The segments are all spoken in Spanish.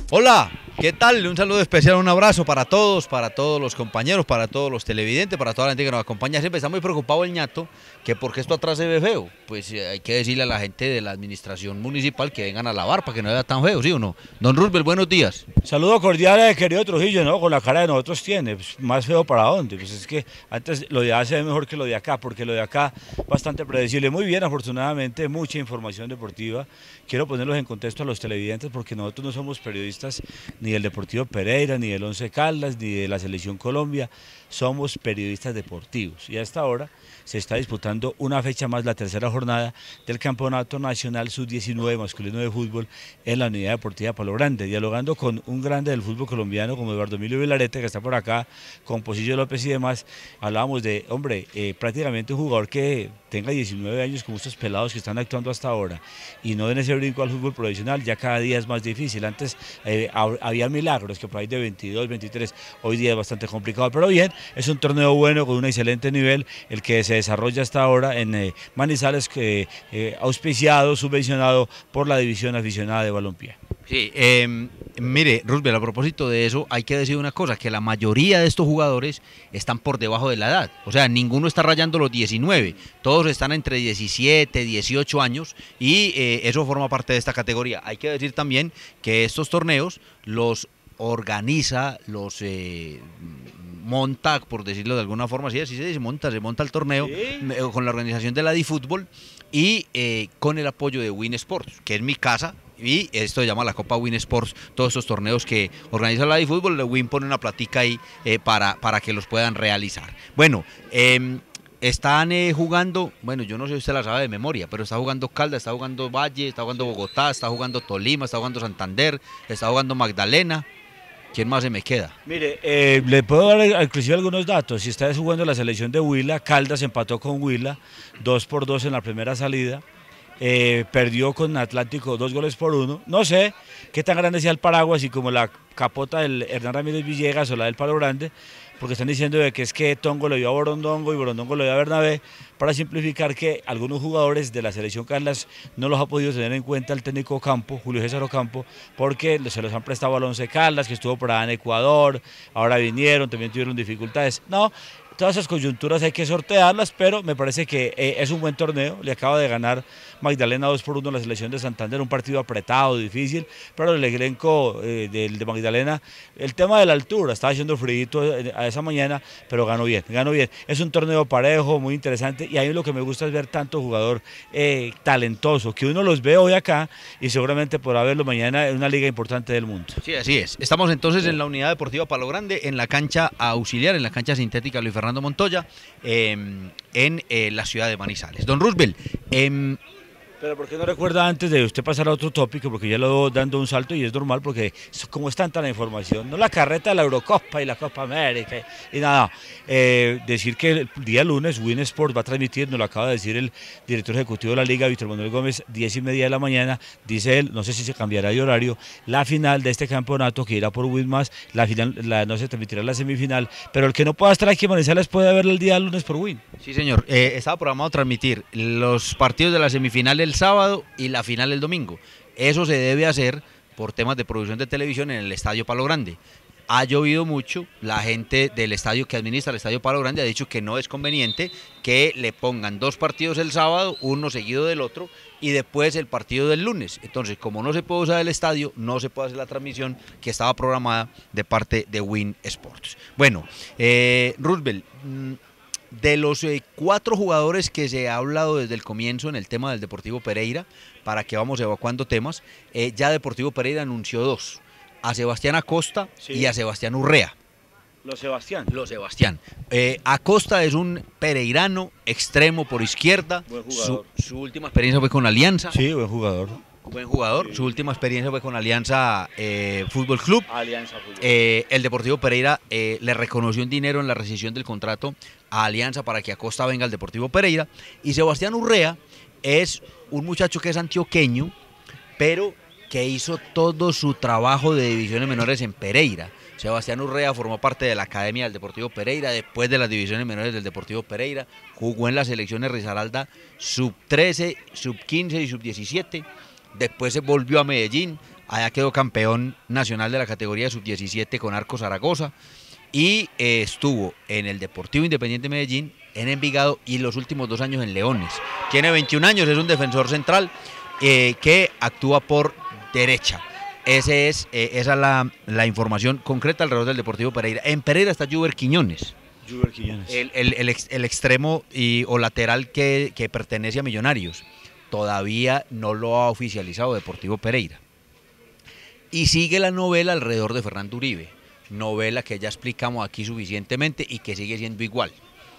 Hola, ¿qué tal? Un saludo especial, un abrazo para todos los compañeros, para todos los televidentes, para toda la gente que nos acompaña. Siempre está muy preocupado el ñato, que porque esto atrás se ve feo. Pues hay que decirle a la gente de la administración municipal que vengan a lavar para que no vea tan feo, ¿sí o no? Don Roosevelt, buenos días. Saludo cordial, querido Trujillo, ¿no? Con la cara de nosotros tiene, pues, más feo para dónde. Pues es que antes lo de allá se ve mejor que lo de acá, porque lo de acá bastante predecible. Muy bien, afortunadamente, mucha información deportiva. Quiero ponerlos en contexto a los televidentes porque nosotros no somos periodistas ni del Deportivo Pereira, ni del Once Caldas, ni de la Selección Colombia. Somos periodistas deportivos y a esta hora se está disputando una fecha más, la tercera jornada del Campeonato Nacional Sub-19 masculino de fútbol en la Unidad Deportiva Palo Grande, dialogando con un grande del fútbol colombiano como Eduardo Emilio Vilarete, que está por acá, con Pocillo López y demás. Hablábamos de, hombre, prácticamente un jugador que tenga 19 años como estos pelados que están actuando hasta ahora y no den ese brinco al fútbol profesional, ya cada día es más difícil. Antes había milagros que por ahí de 22, 23, hoy día es bastante complicado, pero bien, es un torneo bueno con un excelente nivel el que se desarrolla hasta ahora en Manizales, auspiciado, subvencionado por la División Aficionada de Balompié. Sí, mire, Roosevelt, a propósito de eso, hay que decir una cosa, que la mayoría de estos jugadores están por debajo de la edad, o sea, ninguno está rayando los 19, todos están entre 17, 18 años y eso forma parte de esta categoría. Hay que decir también que estos torneos los organiza, los monta, por decirlo de alguna forma, así se dice, se monta el torneo, ¿sí?, con la organización de la DiFútbol y con el apoyo de Win Sports, que es mi casa. Y esto se llama la Copa Win Sports, todos estos torneos que organiza la DiFútbol, Win pone una platica ahí para que los puedan realizar. Bueno, están jugando, bueno, yo no sé si usted la sabe de memoria, pero está jugando Caldas, está jugando Valle, está jugando Bogotá, está jugando Tolima, está jugando Santander, está jugando Magdalena. ¿Quién más se me queda? Mire, le puedo dar inclusive algunos datos. Si está jugando la selección de Huila, Caldas empató con Huila, 2-2 en la primera salida. Perdió con Atlántico 2-1. No sé qué tan grande sea el paraguas y como la capota del Hernán Ramírez Villegas o la del Palo Grande, porque están diciendo de que es que Tongo le dio a Borondongo y Borondongo le dio a Bernabé, para simplificar que algunos jugadores de la selección Caldas no los ha podido tener en cuenta el técnico Campo, Julio César Ocampo, porque se los han prestado al Once Caldas, que estuvo por allá en Ecuador, ahora vinieron, también tuvieron dificultades. No, todas esas coyunturas hay que sortearlas, pero me parece que es un buen torneo. Le acaba de ganar Magdalena 2-1 a la selección de Santander, un partido apretado, difícil, pero el elenco de Magdalena, el tema de la altura, estaba haciendo frío a esa mañana, pero ganó bien, ganó bien. Es un torneo parejo, muy interesante, y a mí lo que me gusta es ver tanto jugador talentoso, que uno los ve hoy acá y seguramente podrá verlo mañana en una liga importante del mundo. Sí, así es. Estamos entonces en la Unidad Deportiva Palo Grande, en la cancha auxiliar, en la cancha sintética Luis Fernando Montoya, en la ciudad de Manizales. Don Roosevelt, pero ¿por qué no recuerda antes de usted pasar a otro tópico? Porque ya lo voy dando un salto y es normal porque como es tanta la información, no la carreta de la Eurocopa y la Copa América y nada, decir que el día lunes Win Sports va a transmitir, nos lo acaba de decir el director ejecutivo de la Liga, Víctor Manuel Gómez, 10:30 de la mañana, dice él, no sé si se cambiará de horario, la final de este campeonato que irá por Win más, la final no se transmitirá la semifinal, pero el que no pueda estar aquí en Manizales puede verlo el día lunes por Win. Sí, señor, estaba programado transmitir los partidos de la semifinal el sábado y la final el domingo. Eso se debe hacer por temas de producción de televisión en el Estadio Palo Grande. Ha llovido mucho, la gente del estadio que administra el Estadio Palo Grande ha dicho que no es conveniente que le pongan dos partidos el sábado, uno seguido del otro, y después el partido del lunes. Entonces, como no se puede usar el estadio, no se puede hacer la transmisión que estaba programada de parte de Win Sports. Bueno, Roosevelt, de los 4 jugadores que se ha hablado desde el comienzo en el tema del Deportivo Pereira, para que vamos evacuando temas, ya Deportivo Pereira anunció 2, a Sebastián Acosta, sí, y a Sebastián Urrea. Los Sebastián. Acosta es un pereirano extremo por izquierda. Buen jugador. Su última experiencia fue con Alianza. Sí, buen jugador. Sí. Su última experiencia fue con Alianza Fútbol Club. Alianza Fútbol. El Deportivo Pereira le reconoció un dinero en la rescisión del contrato a Alianza para que Acosta venga al Deportivo Pereira. Y Sebastián Urrea es un muchacho que es antioqueño, pero que hizo todo su trabajo de divisiones menores en Pereira. Sebastián Urrea formó parte de la Academia del Deportivo Pereira, después de las divisiones menores del Deportivo Pereira, jugó en las selecciones Risaralda sub-13, sub-15 y sub-17, después se volvió a Medellín, allá quedó campeón nacional de la categoría sub-17 con Arco Zaragoza y estuvo en el Deportivo Independiente Medellín, en Envigado y los últimos 2 años en Leones. Tiene 21 años, es un defensor central que actúa por derecha. Esa es la información concreta alrededor del Deportivo Pereira. En Pereira está Juber Quiñones. El extremo o lateral que pertenece a Millonarios. Todavía no lo ha oficializado Deportivo Pereira. Y sigue la novela alrededor de Fernando Uribe. Novela que ya explicamos aquí suficientemente y que sigue siendo igual.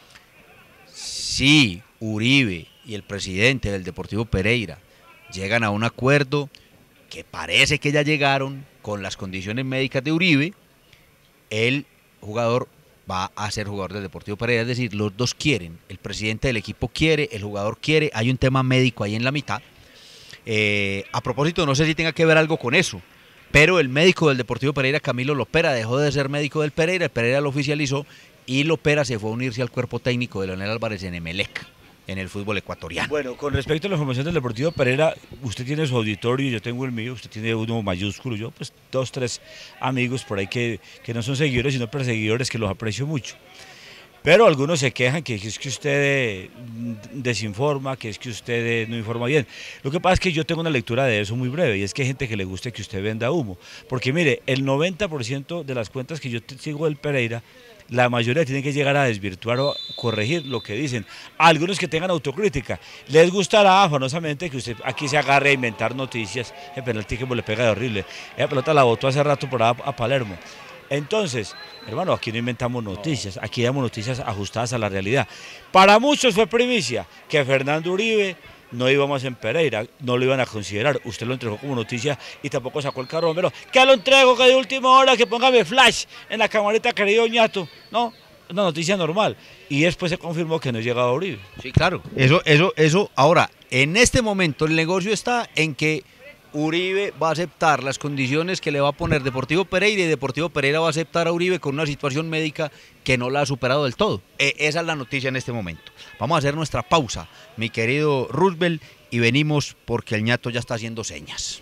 Si Uribe y el presidente del Deportivo Pereira llegan a un acuerdo, que parece que ya llegaron con las condiciones médicas de Uribe, el jugador va a ser jugador del Deportivo Pereira, es decir, los dos quieren, el presidente del equipo quiere, el jugador quiere, hay un tema médico ahí en la mitad. A propósito, no sé si tenga que ver algo con eso, pero el médico del Deportivo Pereira, Camilo Lopera, dejó de ser médico del Pereira, el Pereira lo oficializó y Lopera se fue a unirse al cuerpo técnico de Leonel Álvarez en Emelec, en el fútbol ecuatoriano. Bueno, con respecto a la información del Deportivo Pereira, usted tiene su auditorio, yo tengo el mío, usted tiene uno mayúsculo, yo pues 2, 3 amigos por ahí que no son seguidores sino perseguidores, que los aprecio mucho. Pero algunos se quejan que es que usted desinforma, que es que usted no informa bien. Lo que pasa es que yo tengo una lectura de eso muy breve, y es que hay gente que le gusta que usted venda humo. Porque mire, el 90% de las cuentas que yo sigo del Pereira, la mayoría tienen que llegar a desvirtuar o corregir lo que dicen. Algunos que tengan autocrítica, les gustará afanosamente que usted aquí se agarre a inventar noticias. El penalti que le pega de horrible, esa pelota la botó hace rato por a Palermo. Entonces, hermano, aquí no inventamos noticias, aquí damos noticias ajustadas a la realidad. Para muchos fue primicia que Fernando Uribe no iba más en Pereira, no lo iban a considerar. Usted lo entregó como noticia y tampoco sacó el carro, pero que lo entrego, que de última hora, que póngame flash en la camarita, querido ñato. No, una noticia normal. Y después se confirmó que no llegaba Uribe. Sí, claro. Eso. Ahora, en este momento el negocio está en que Uribe va a aceptar las condiciones que le va a poner Deportivo Pereira y Deportivo Pereira va a aceptar a Uribe con una situación médica que no la ha superado del todo. Esa es la noticia en este momento. Vamos a hacer nuestra pausa, mi querido Roosevelt, y venimos porque el ñato ya está haciendo señas.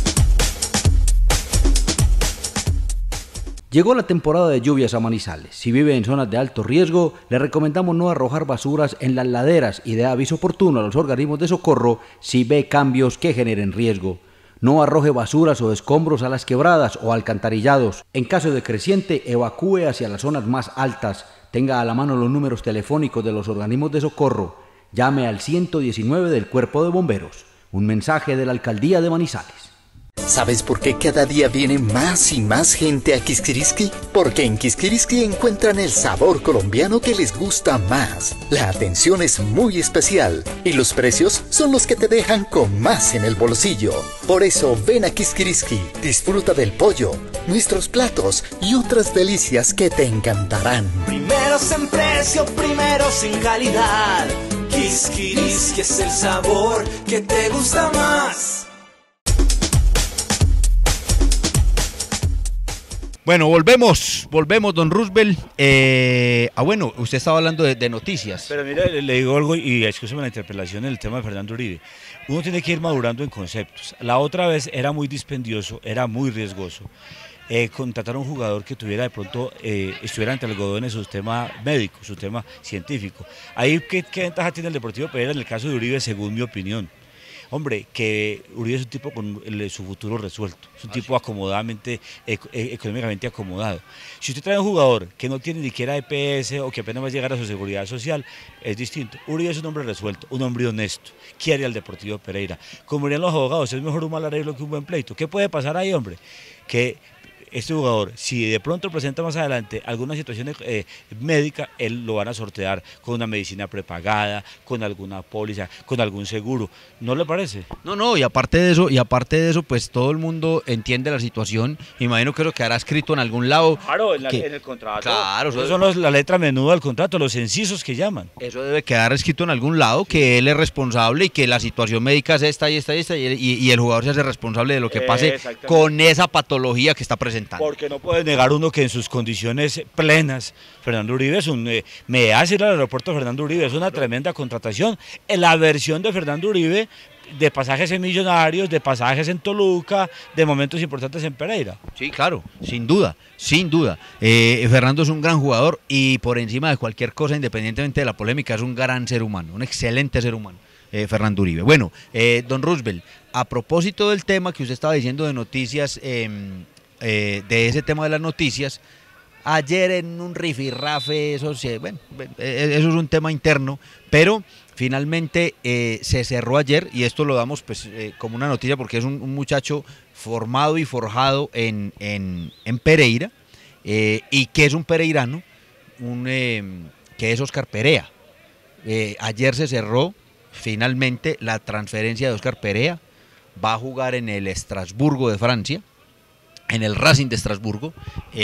Llegó la temporada de lluvias a Manizales. Si vive en zonas de alto riesgo, le recomendamos no arrojar basuras en las laderas y dé aviso oportuno a los organismos de socorro si ve cambios que generen riesgo. No arroje basuras o escombros a las quebradas o alcantarillados. En caso de creciente, evacúe hacia las zonas más altas. Tenga a la mano los números telefónicos de los organismos de socorro. Llame al 119 del Cuerpo de Bomberos. Un mensaje de la Alcaldía de Manizales. ¿Sabes por qué cada día viene más y más gente a Kiskiriski? Porque en Kiskiriski encuentran el sabor colombiano que les gusta más. La atención es muy especial y los precios son los que te dejan con más en el bolsillo. Por eso ven a Kiskiriski, disfruta del pollo, nuestros platos y otras delicias que te encantarán. Primeros en precio, primeros en calidad. Kiskiriski es el sabor que te gusta más. Bueno, volvemos, don Roosevelt. Bueno, usted estaba hablando de noticias. Pero mire, le digo algo y escúcheme la interpelación en el tema de Fernando Uribe. Uno tiene que ir madurando en conceptos. La otra vez era muy dispendioso, era muy riesgoso. Contratar a un jugador que tuviera de pronto, estuviera entre algodones su tema médico, su tema científico. Ahí, ¿qué ventaja tiene el Deportivo Pereira en el caso de Uribe, según mi opinión? Hombre, que Uribe es un tipo con su futuro resuelto, es un tipo acomodadamente, económicamente acomodado. Si usted trae un jugador que no tiene ni siquiera EPS o que apenas va a llegar a su seguridad social, es distinto. Uribe es un hombre resuelto, un hombre honesto. ¿Qué haría el Deportivo Pereira? Como dirían los abogados, es mejor un mal arreglo que un buen pleito. ¿Qué puede pasar ahí, hombre? Que este jugador, si de pronto presenta más adelante alguna situación médica, él lo van a sortear con una medicina prepagada, con alguna póliza, con algún seguro. ¿No le parece? No, y aparte de eso, pues todo el mundo entiende la situación. Imagino que eso quedará escrito en algún lado. Claro, en el contrato. Claro, eso son la letra menuda del contrato, los incisos que llaman. Eso debe quedar escrito en algún lado, que él es responsable y que la situación médica es esta y el jugador se hace responsable de lo que pase con esa patología que está presentando. Porque no puede negar uno que en sus condiciones plenas, Fernando Uribe es me hace ir al aeropuerto Fernando Uribe, es una tremenda contratación. La versión de Fernando Uribe de pasajes en Millonarios, de pasajes en Toluca, de momentos importantes en Pereira. Sí, claro, sin duda, sin duda. Fernando es un gran jugador y por encima de cualquier cosa, independientemente de la polémica, es un gran ser humano, un excelente ser humano, Fernando Uribe. Bueno, don Roosevelt, a propósito del tema que usted estaba diciendo de noticias, de ese tema de las noticias, ayer en un rifirrafe, eso es un tema interno, pero finalmente se cerró ayer, y esto lo damos pues como una noticia porque es un muchacho formado y forjado en Pereira, y que es un pereirano, que es Oscar Perea. Ayer se cerró finalmente la transferencia de Oscar Perea, va a jugar en el Estrasburgo de Francia, en el Racing de Estrasburgo.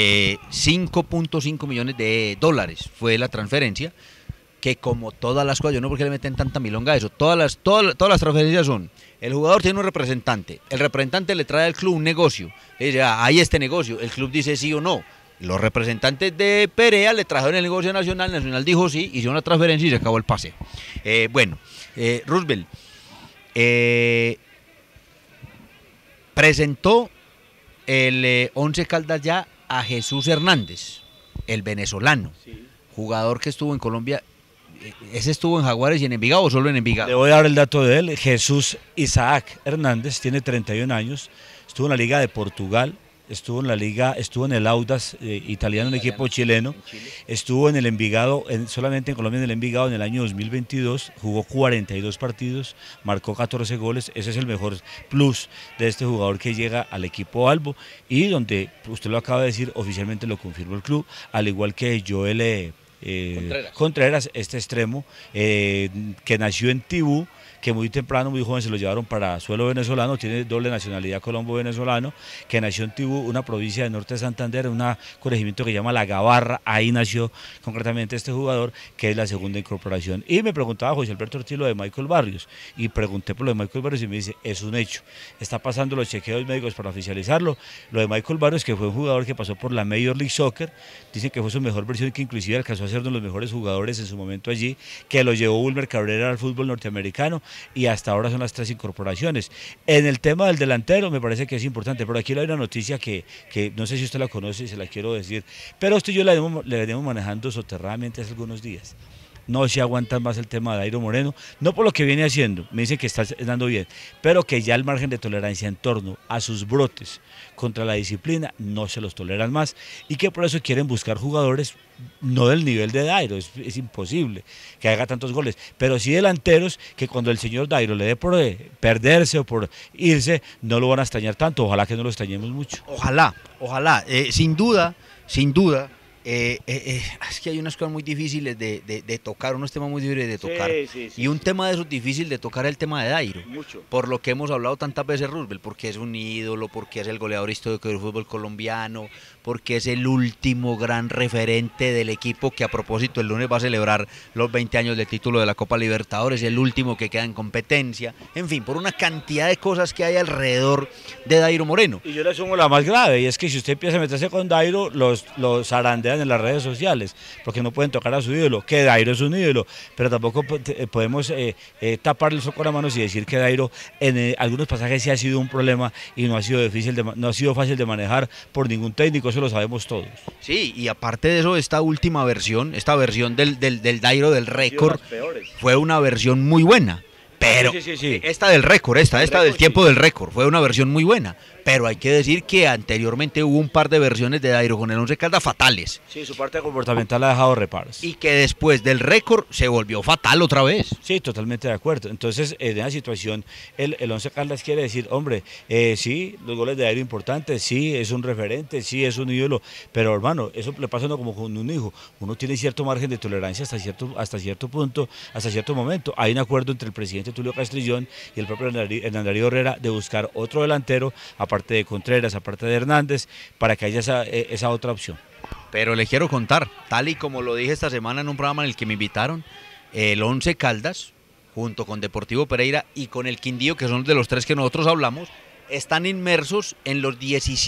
5.5 millones de dólares fue la transferencia, que como todas las cosas, yo no sé por qué le meten tanta milonga a eso, todas las transferencias son, el jugador tiene un representante, el representante le trae al club un negocio, le dice, hay este negocio, el club dice sí o no, los representantes de Perea le trajeron el negocio nacional, Nacional dijo sí, hicieron la transferencia y se acabó el paseo. Roosevelt presentó el Once Caldas ya a Jesús Hernández, el venezolano, jugador que estuvo en Colombia. ¿Ese estuvo en Jaguares y en Envigado o solo en Envigado? Le voy a dar el dato de él. Jesús Isaac Hernández tiene 31 años, estuvo en la Liga de Portugal, estuvo en el Audax italiano, un equipo chileno, estuvo en el Envigado, solamente en Colombia en el Envigado en el año 2022, jugó 42 partidos, marcó 14 goles, ese es el mejor plus de este jugador que llega al equipo Albo, y donde, usted lo acaba de decir, oficialmente lo confirmó el club, al igual que Joel Contreras, este extremo, que nació en Tibú, que muy temprano, muy joven, se lo llevaron para suelo venezolano, tiene doble nacionalidad colombo-venezolano, que nació en Tibú, una provincia del norte de Santander, un corregimiento que se llama La Gabarra, ahí nació concretamente este jugador, que es la segunda incorporación. Y me preguntaba José Alberto Ortiz lo de Michael Barrios, y pregunté por lo de Michael Barrios y me dice, es un hecho, está pasando los chequeos médicos para oficializarlo. Lo de Michael Barrios, que fue un jugador que pasó por la Major League Soccer, dicen que fue su mejor versión, que inclusive alcanzó a ser uno de los mejores jugadores en su momento allí, que lo llevó Wilmer Cabrera al fútbol norteamericano, y hasta ahora son las 3 incorporaciones. En el tema del delantero me parece que es importante, pero aquí hay una noticia que no sé si usted la conoce y se la quiero decir, pero esto yo le venimos manejando soterradamente hace algunos días. No se aguanta más el tema de Dairo Moreno, no por lo que viene haciendo, me dice que está andando bien, pero que ya el margen de tolerancia en torno a sus brotes contra la disciplina no se los toleran más, y que por eso quieren buscar jugadores no del nivel de Dairo, es imposible que haga tantos goles, pero sí delanteros que cuando el señor Dairo le dé por perderse o por irse, no lo van a extrañar tanto, ojalá que no lo extrañemos mucho. Ojalá, sin duda, es que hay unas cosas muy difíciles de tocar, unos temas muy difíciles de tocar, y un tema de esos difícil de tocar es el tema de Dairo, mucho. Por lo que hemos hablado tantas veces, Roosevelt, porque es un ídolo, porque es el goleador histórico del fútbol colombiano, porque es el último gran referente del equipo que, a propósito, el lunes va a celebrar los 20 años del título de la Copa Libertadores, el último que queda en competencia, en fin, por una cantidad de cosas que hay alrededor de Dairo Moreno. Y yo le sumo la más grave, y es que si usted empieza a meterse con Dairo, los zarandean en las redes sociales, porque no pueden tocar a su ídolo, que Dairo es un ídolo, pero tampoco podemos tapar el sol con las manos y decir que Dairo en algunos pasajes sí ha sido un problema y no ha sido fácil de manejar por ningún técnico, eso lo sabemos todos. Sí, y aparte de eso, esta versión del Dairo del récord fue una versión muy buena. Pero esta del récord, esta del tiempo del récord, fue una versión muy buena. Pero hay que decir que anteriormente hubo un par de versiones de Dairo con el Once Caldas fatales. Sí, su parte comportamental ha dejado reparos. Y que después del récord se volvió fatal otra vez. Sí, totalmente de acuerdo. Entonces, en esa situación, el Once Caldas quiere decir, hombre, sí, los goles de Dairo importantes, sí, es un referente, sí, es un ídolo, pero hermano, eso le pasa a uno como con un hijo. Uno tiene cierto margen de tolerancia hasta cierto punto, hasta cierto momento. Hay un acuerdo entre el presidente Tulio Castrillón y el propio Hernán Darío Herrera de buscar otro delantero, aparte de Contreras, aparte de Hernández, para que haya esa otra opción. Pero le quiero contar, tal y como lo dije esta semana en un programa en el que me invitaron, el Once Caldas, junto con Deportivo Pereira y con el Quindío, que son de los 3 que nosotros hablamos, están inmersos en los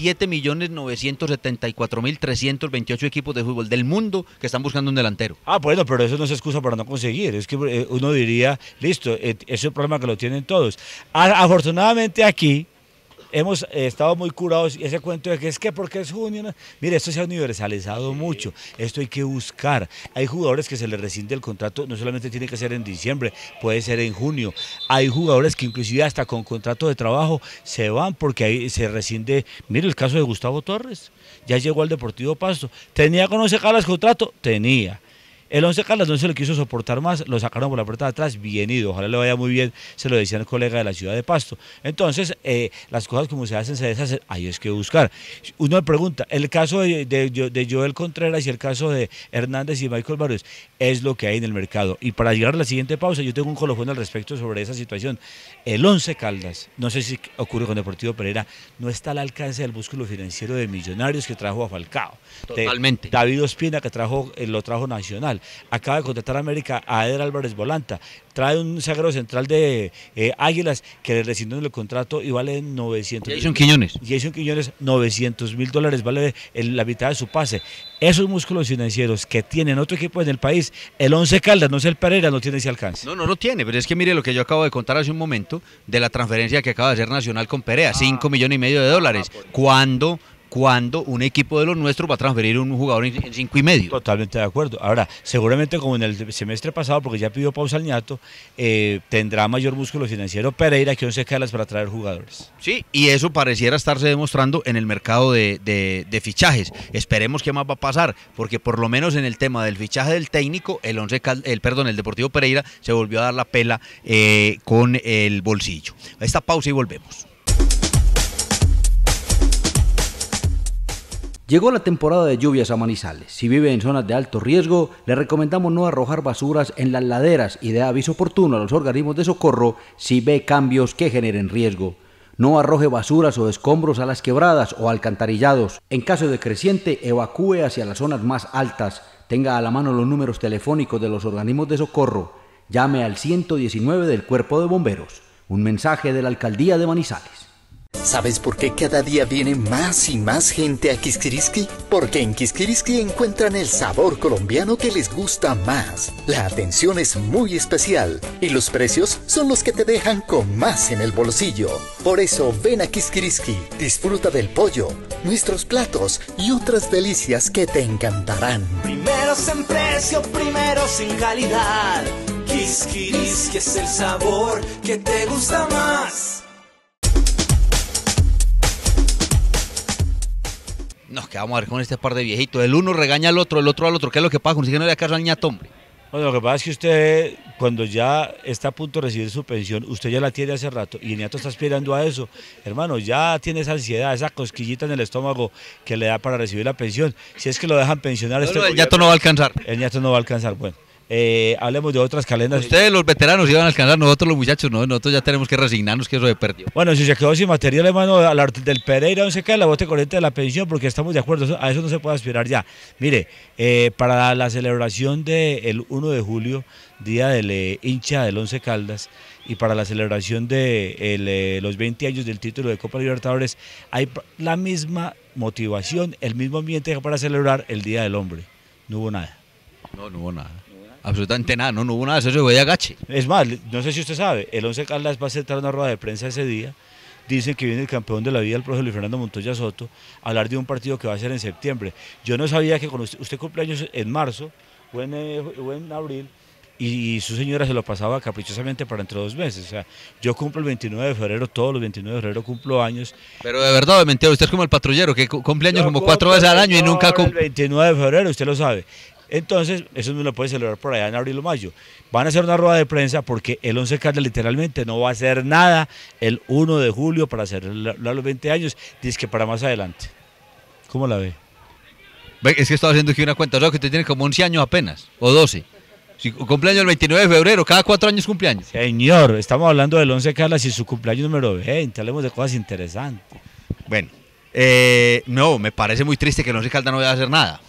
17.974.328 equipos de fútbol del mundo que están buscando un delantero. Bueno, pero eso no es excusa para no conseguir. Es que uno diría, listo, es un problema que lo tienen todos. Afortunadamente aquí hemos estado muy curados y ese cuento de que es que porque es junio, ¿no? Mire, esto se ha universalizado mucho, esto hay que buscar. Hay jugadores que se les rescinde el contrato, no solamente tiene que ser en diciembre, puede ser en junio. Hay jugadores que inclusive hasta con contrato de trabajo se van porque ahí se rescinde. Mire el caso de Gustavo Torres, ya llegó al Deportivo Pasto, tenía con Once Caldas contrato, tenía. El Once Caldas no se le quiso soportar más, lo sacaron por la puerta de atrás, bien ido, ojalá le vaya muy bien, se lo decía el colega de la ciudad de Pasto. Entonces, las cosas como se hacen, se deshacen, ahí es que buscar. Uno me pregunta, el caso de Joel Contreras y el caso de Hernández y Michael Barrios, es lo que hay en el mercado. Y para llegar a la siguiente pausa, yo tengo un colofón al respecto sobre esa situación. El Once Caldas, no sé si ocurre con Deportivo Pereira, no está al alcance del músculo financiero de Millonarios que trajo a Falcao. Totalmente. David Ospina que lo trajo Nacional. Acaba de contratar a América a Eder Álvarez Volanta. Trae un zaguero central de Águilas que le rescindieron el contrato y vale 900. Jason Quiñones. Jason Quiñones, $900.000 vale la mitad de su pase. Esos músculos financieros que tienen otro equipo en el país, el Once Caldas, no sé el Pereira, no tiene ese alcance. No lo tiene, pero es que mire lo que yo acabo de contar hace un momento de la transferencia que acaba de hacer Nacional con Perea, $5,5 millones. Cuando un equipo de los nuestros va a transferir un jugador en 5,5. Totalmente de acuerdo. Ahora, seguramente como en el semestre pasado, porque ya pidió pausa al ñato, tendrá mayor músculo financiero Pereira que Once Caldas para traer jugadores. Sí, y eso pareciera estarse demostrando en el mercado de fichajes. Esperemos qué más va a pasar, porque por lo menos en el tema del fichaje del técnico, el Deportivo Pereira se volvió a dar la pela con el bolsillo. A esta pausa y volvemos. Llegó la temporada de lluvias a Manizales. Si vive en zonas de alto riesgo, le recomendamos no arrojar basuras en las laderas y dé aviso oportuno a los organismos de socorro si ve cambios que generen riesgo. No arroje basuras o escombros a las quebradas o alcantarillados. En caso de creciente, evacúe hacia las zonas más altas. Tenga a la mano los números telefónicos de los organismos de socorro. Llame al 119 del Cuerpo de Bomberos. Un mensaje de la Alcaldía de Manizales. ¿Sabes por qué cada día viene más y más gente a Kiskiriski? Porque en Kiskiriski encuentran el sabor colombiano que les gusta más. La atención es muy especial y los precios son los que te dejan con más en el bolsillo. Por eso ven a Kiskiriski, disfruta del pollo, nuestros platos y otras delicias que te encantarán. Primeros en precio, primeros en calidad. Kiskiriski es el sabor que te gusta más. Nos quedamos a ver con este par de viejitos. El uno regaña al otro, el otro al otro. ¿Qué es lo que pasa? Consigue no le da caso al ñato, hombre. Bueno, lo que pasa es que usted, cuando ya está a punto de recibir su pensión, usted ya la tiene hace rato y el ñato está aspirando a eso. Hermano, ya tiene esa ansiedad, esa cosquillita en el estómago que le da para recibir la pensión. Si es que lo dejan pensionar... No, el ñato no va a alcanzar. El ñato no va a alcanzar, bueno. Hablemos de otras calendas. Ustedes los veteranos iban a alcanzar, nosotros los muchachos no, nosotros ya tenemos que resignarnos que eso se perdió. Bueno, si se quedó sin material, hermano, del Pereira no se cae la bote corriente de la pensión, porque estamos de acuerdo, a eso no se puede aspirar ya. Mire, para la celebración del 1 de julio, día del hincha del Once Caldas, y para la celebración de los 20 años del título de Copa Libertadores, hay la misma motivación, el mismo ambiente para celebrar el Día del Hombre. No hubo nada. No hubo nada. Absolutamente nada, no hubo nada, eso se fue de agache. Es más, no sé si usted sabe, el Once Caldas va a sentar una rueda de prensa ese día. Dicen que viene el campeón de la vida, el profe Luis Fernando Montoya Soto, a hablar de un partido que va a ser en septiembre. Yo no sabía que cuando usted cumple años en marzo o en abril, y su señora se lo pasaba caprichosamente para entre 2 meses. O sea, yo cumplo el 29 de febrero, todos los 29 de febrero cumplo años. Pero de verdad, de mentira, usted es como el patrullero que cumple años como 4 veces al año y nunca cumple. El 29 de febrero, usted lo sabe. Entonces, eso no lo puede celebrar por allá en abril o mayo. Van a hacer una rueda de prensa porque el Once Caldas literalmente no va a hacer nada el 1 de julio para celebrar los 20 años, dice que para más adelante. ¿Cómo la ve? Es que estaba haciendo aquí una cuenta, o sea que usted tiene como 11 años apenas, o 12. Si cumpleaños el 29 de febrero, cada 4 años cumpleaños. Señor, estamos hablando del Once Caldas y su cumpleaños número 20, hablemos de cosas interesantes. Bueno, no, me parece muy triste que el Once Caldas no vaya a hacer nada.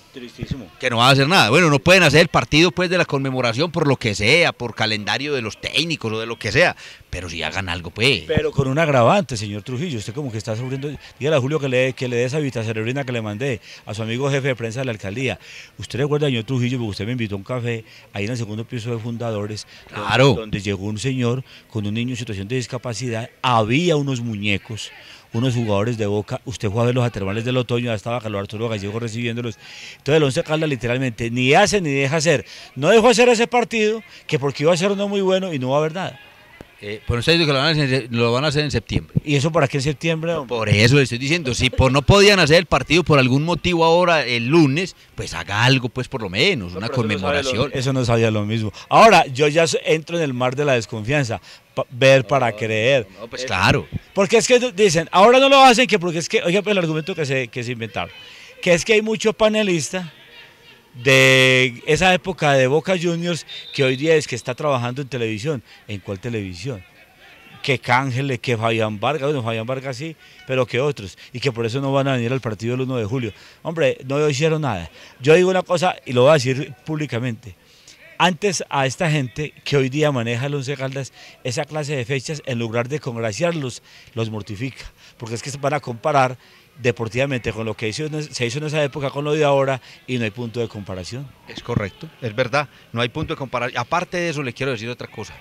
Tristísimo. Que no va a hacer nada. Bueno, no pueden hacer el partido pues de la conmemoración por lo que sea, por calendario de los técnicos o de lo que sea, pero si hagan algo pues. Pero con un agravante, señor Trujillo, usted como que está sufriendo, dígale a Julio que le dé esa vitacerebrina que le mandé a su amigo jefe de prensa de la alcaldía. Usted recuerda, señor Trujillo, porque usted me invitó a un café ahí en el segundo piso de Fundadores, Claro. donde llegó un señor con un niño en situación de discapacidad, había unos muñecos, unos jugadores de Boca, usted fue a ver los a termales del otoño, ya estaba Carlos Arturo Gallego recibiéndolos. Entonces el Once Caldas literalmente ni hace ni deja hacer. No dejó hacer ese partido, que porque iba a ser uno muy bueno y no va a haber nada. Pues usted dice que lo van a hacer en septiembre. ¿Y eso para qué en septiembre, hombre? Por eso le estoy diciendo, si no podían hacer el partido por algún motivo ahora el lunes, pues haga algo pues por lo menos, una conmemoración. Eso no sabía lo mismo. Ahora, yo ya entro en el mar de la desconfianza, ver para creer. No, pues claro. Porque es que dicen, ahora no lo hacen, que porque es que, oiga, pues el argumento que se inventaron, que es que hay mucho panelista de esa época de Boca Juniors que hoy día es que está trabajando en televisión. ¿En cuál televisión? Que Cángeles, que Fabián Vargas, bueno, Fabián Vargas sí, pero que otros, y que por eso no van a venir al partido del 1 de julio. Hombre, no hicieron nada. Yo digo una cosa y lo voy a decir públicamente. Antes a esta gente que hoy día maneja el Once Caldas, esa clase de fechas, en lugar de congraciarlos, los mortifica. Porque es que se van a comparar deportivamente con lo que se hizo en esa época con lo de ahora y no hay punto de comparación. Es correcto, es verdad, no hay punto de comparación. Aparte de eso, le quiero decir otra cosa.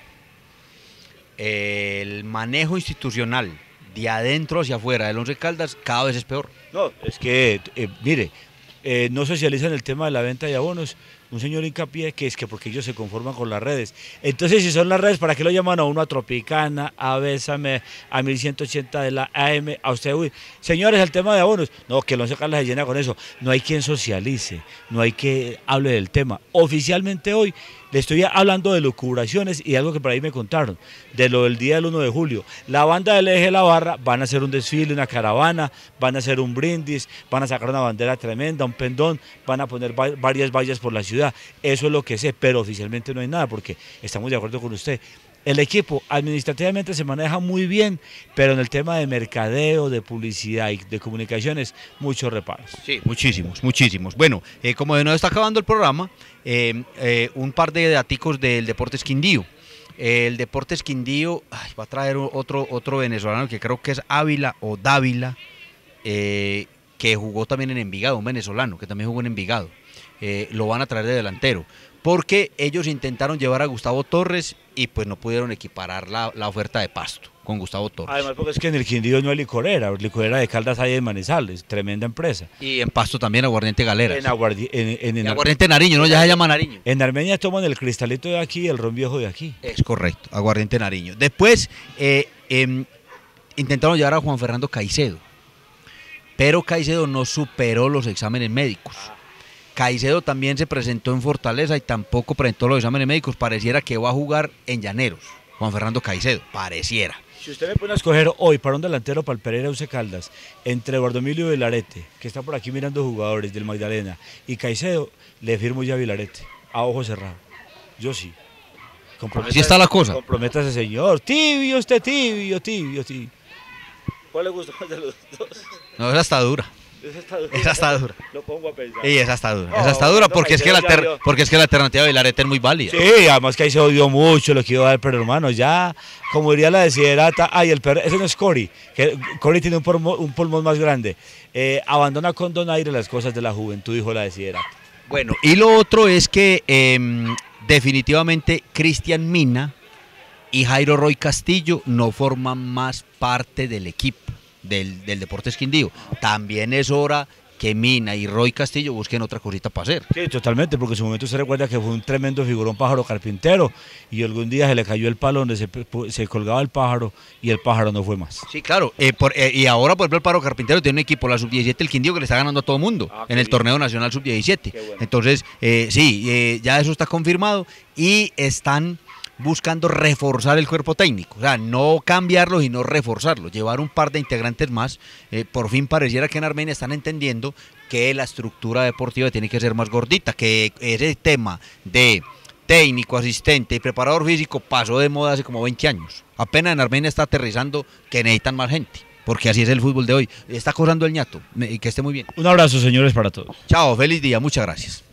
El manejo institucional de adentro hacia afuera del Once Caldas cada vez es peor. No, es que, mire, no socializan el tema de la venta de abonos. Un señor hincapié que es que porque ellos se conforman con las redes. Entonces, si son las redes, ¿para qué lo llaman a uno a Tropicana, a Bésame, a 1180 de la AM, a usted? Uy, señores, el tema de abonos. No, que el Once Caldas se llena con eso. No hay quien socialice, no hay que hable del tema. Oficialmente hoy le estoy hablando de lucubraciones y algo que por ahí me contaron, de lo del día del 1 de julio. La banda del Eje de la Barra van a hacer un desfile, una caravana, van a hacer un brindis, van a sacar una bandera tremenda, un pendón, van a poner varias vallas por la ciudad. Eso es lo que sé, pero oficialmente no hay nada, porque estamos de acuerdo con usted. El equipo administrativamente se maneja muy bien, pero en el tema de mercadeo, de publicidad y de comunicaciones, muchos reparos. Sí, muchísimos, muchísimos. Bueno, como de nuevo está acabando el programa, un par de daticos del Deportes Quindío. El Deportes Quindío va a traer otro venezolano que creo que es Ávila o Dávila, que jugó también en Envigado, un venezolano que también jugó en Envigado. Lo van a traer de delantero, porque ellos intentaron llevar a Gustavo Torres y pues no pudieron equiparar la oferta de Pasto con Gustavo Torres. Además, porque es que en el Quindío no hay licorera de Caldas hay en Manizales, tremenda empresa. Y en Pasto también Aguardiente Galeras. En Aguardiente Nariño, ¿no? Ya se llama Nariño. En Armenia toman el cristalito de aquí y el ron viejo de aquí. Es correcto, Aguardiente Nariño. Después intentaron llevar a Juan Fernando Caicedo, pero Caicedo no superó los exámenes médicos. Caicedo también se presentó en Fortaleza y tampoco presentó los exámenes médicos. Pareciera que va a jugar en Llaneros, Juan Fernando Caicedo, pareciera. Si usted me pone a escoger hoy para un delantero para el Pereira Once Caldas, entre Eduardo Emilio Vilarete, que está por aquí mirando jugadores del Magdalena, y Caicedo, le firmo ya a Vilarete, a ojo cerrado. Yo sí. Así está la cosa. Comprométase, señor. Tibio, usted tibio. ¿Cuál le gusta más de los dos? No, esa está dura. Esa está dura. Lo pongo a pensar. Y esa está dura. Esa está dura porque es que la alternativa de Vilarete es muy válida. Sí, además que ahí se odió mucho lo que iba a dar, pero hermano, ya, como diría la desiderata, el perro, ese no es Cory, que Cory tiene un pulmón más grande. Abandona con donaire las cosas de la juventud, dijo la desiderata. Bueno, y lo otro es que definitivamente Cristian Mina y Jairo Roy Castillo no forman más parte del equipo del Deportes Quindío. También es hora que Mina y Roy Castillo busquen otra cosita para hacer. Sí, totalmente, porque en su momento se recuerda que fue un tremendo figurón Pájaro Carpintero y algún día se le cayó el palo donde se colgaba el pájaro y el pájaro no fue más. Sí, claro, y ahora por ejemplo el Pájaro Carpintero tiene un equipo, la Sub-17 el Quindío, que le está ganando a todo mundo en el torneo nacional Sub-17. Bueno. Entonces, ya eso está confirmado y están buscando reforzar el cuerpo técnico, o sea, no cambiarlo, sino reforzarlo, llevar un par de integrantes más. Por fin pareciera que en Armenia están entendiendo que la estructura deportiva tiene que ser más gordita, que ese tema de técnico, asistente y preparador físico pasó de moda hace como 20 años. Apenas en Armenia está aterrizando que necesitan más gente, porque así es el fútbol de hoy. Está acosando el ñato, que esté muy bien. Un abrazo, señores, para todos. Chao, feliz día, muchas gracias.